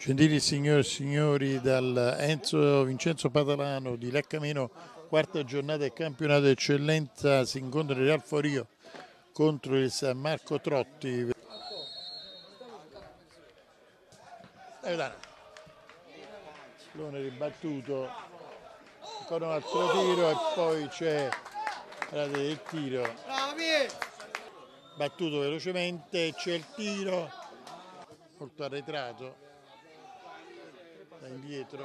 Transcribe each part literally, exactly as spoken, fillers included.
Gentili signore e signori, dal Enzo Vincenzo Patalano di Leccameno, quarta giornata del campionato eccellenza, si incontra il Real Forio contro il San Marco Trotti. L'one ribattuto, ancora un altro tiro e poi c'è il tiro battuto velocemente, c'è il tiro molto arretrato da indietro,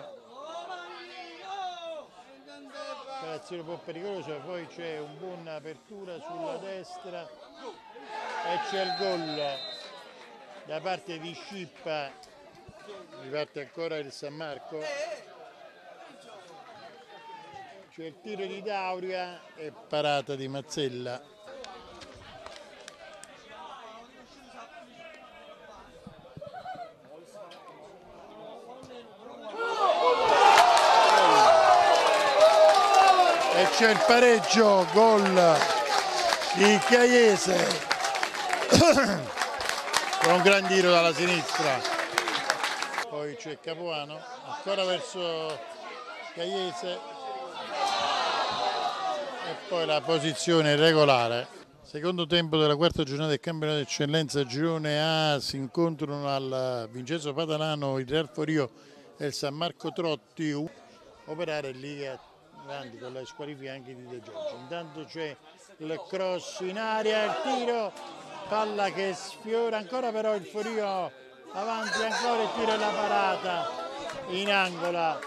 operazione un po' pericolosa, poi c'è un buona apertura sulla destra e c'è il gol da parte di Scippa. Riparte ancora il San Marco, c'è il tiro di Dauria e parata di Mazzella. E c'è il pareggio, gol di Chiaiese con un gran tiro dalla sinistra. Poi c'è Capuano, ancora verso Chiaiese e poi la posizione regolare. Secondo tempo della quarta giornata del campionato eccellenza girone A, si incontrano al Vincenzo Patalano il Real Forio e il San Marco Trotti. Operare lì a avanti con la squalifica anche di De Giorgio. Intanto c'è il cross in aria, il tiro, palla che sfiora ancora, però il Forio avanti ancora, il tiro e la parata in angola.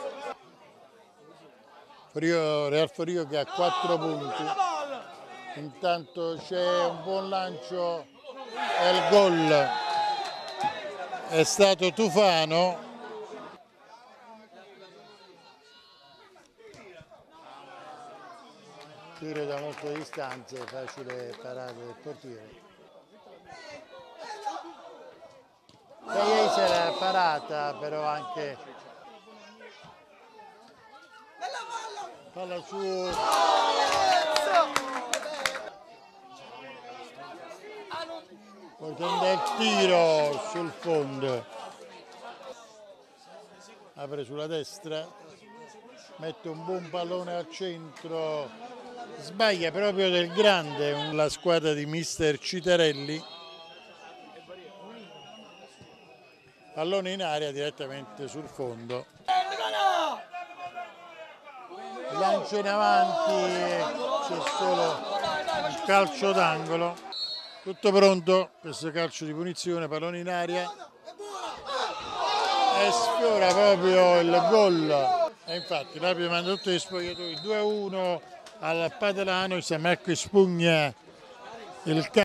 Forio, Real Forio che ha quattro punti. Intanto c'è un buon lancio e il gol è stato Tufano. Tiro da molte distanze, facile parata del portiere. Chiaiese l'ha parata, però anche palla su. Poi tende il tiro sul fondo. Apre sulla destra, mette un buon pallone al centro. Sbaglia proprio del grande la squadra di mister Citarelli. Pallone in aria direttamente sul fondo. Lancio in avanti, c'è solo un calcio d'angolo. Tutto pronto, questo calcio di punizione, pallone in aria. E sfiora proprio il gol. E infatti l'arbitro manda tutto gli spogliatoi, due a uno al Patalano, il San Marco espugna il